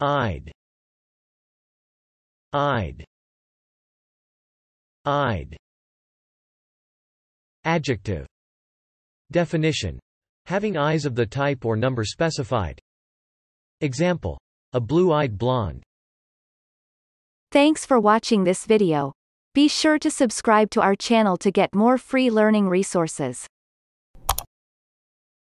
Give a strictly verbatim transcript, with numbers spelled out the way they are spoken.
Eyed. Eyed. Eyed. Adjective. Definition: having eyes of the type or number specified. Example: a blue-eyed blonde. Thanks for watching this video. Be sure to subscribe to our channel to get more free learning resources.